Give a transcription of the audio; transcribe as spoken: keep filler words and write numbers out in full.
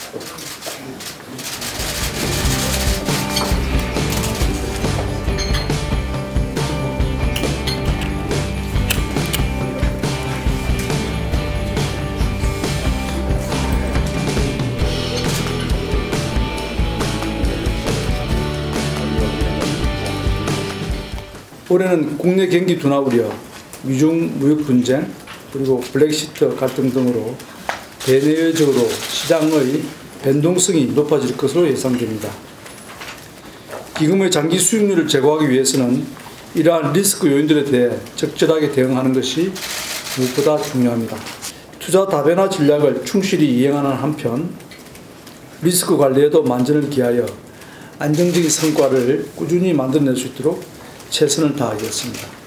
올해는 국내 경기 둔화 우려, 미중 무역 분쟁, 그리고 브렉시트 갈등 등으로 대내외적으로 시장의 변동성이 높아질 것으로 예상됩니다. 기금의 장기 수익률을 제고하기 위해서는 이러한 리스크 요인들에 대해 적절하게 대응하는 것이 무엇보다 중요합니다. 투자 다변화 전략을 충실히 이행하는 한편 리스크 관리에도 만전을 기하여 안정적인 성과를 꾸준히 만들어낼 수 있도록 최선을 다하겠습니다.